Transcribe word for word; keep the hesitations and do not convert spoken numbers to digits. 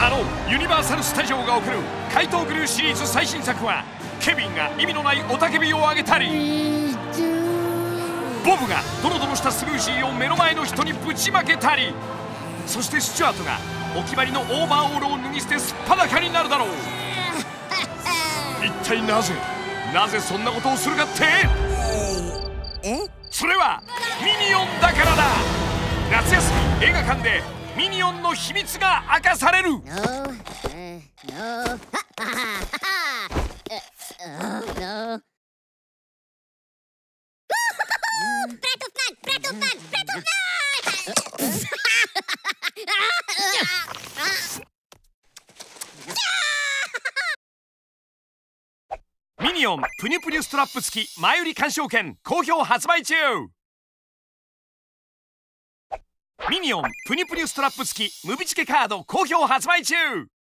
あのユニバーサル・スタジオが送る怪盗グルーシリーズ最新作は、ケビンが意味のない雄たけびを上げたり、ボブがドロドロしたスムージーを目の前の人にぶちまけたり、そしてスチュアートがお決まりのオーバーオールを脱ぎ捨てすっぱだかになるだろう。一体なぜなぜそんなことをするかって、それはミニオンだからだ。夏休み映画館でミニオンの秘密が明かされる。ミニオンプニュプニュストラップ付き前売り鑑賞券好評発売中。ミニオンプニュプニュストラップ付きムビチケカード好評発売中。